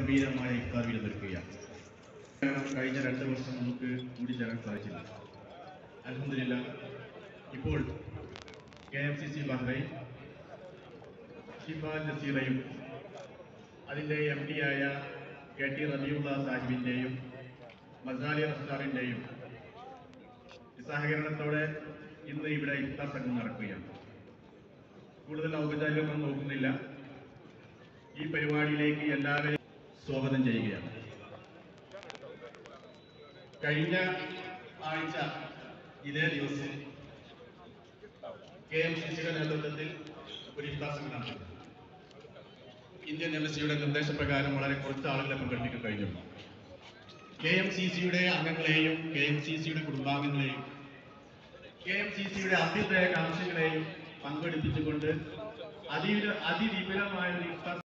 ഗംഭീരമായ ഇഫ്താർ വിരുന്നൊരുക്കുകയാണ്. കഴിഞ്ഞ 2 വർഷം നമുക്ക് കൂടിച്ചേരാൻ സാധിച്ചില്ല. അൽഹംദുലില്ലാഹ് ഇപ്പോൾ KMCC ബഹ്റൈൻ ഷിഫാൽ നസീറയും അതിൻ്റെ MD ആയ KT റബീഉള്ള സാഹിബിൻ്റെയും മസാലി റഫ്താറിൻ്റെയും സഹകരണത്തോടെ ഇന്ന് ഇവിടെ ഇഫ്താർ സംഘം നടക്കുകയാണ്. കൂടുതൽ ഔപചാരികമൊന്നും നോക്കുന്നില്ല. ഈ പരിപാടിയിലേക്ക് എല്ലാവരെയും സ്വാഗതം ചെയ്യുകയാണ്. കഴിഞ്ഞ ആഴ്ച ഇതേ ദിവസം KMCCയുടെ നേതൃത്വത്തിൽ ഒരു ഇഫ്താർ സംഘം നടത്തി. ഇന്ത്യൻ എംബസിയുടെ നിർദ്ദേശപ്രകാരം വളരെ കുറച്ച് ആളുകളെ പങ്കെടുപ്പിക്കാൻ കഴിഞ്ഞു. KMCCയുടെ അംഗങ്ങളെയും KMCCയുടെ കുടുംബാംഗങ്ങളെയും KMCCയുടെ അഭ്യുദയ കാംക്ഷകളെയും പങ്കെടുപ്പിച്ചുകൊണ്ട് അതിവിപുലമായ ഒരു ഇഫ്താർ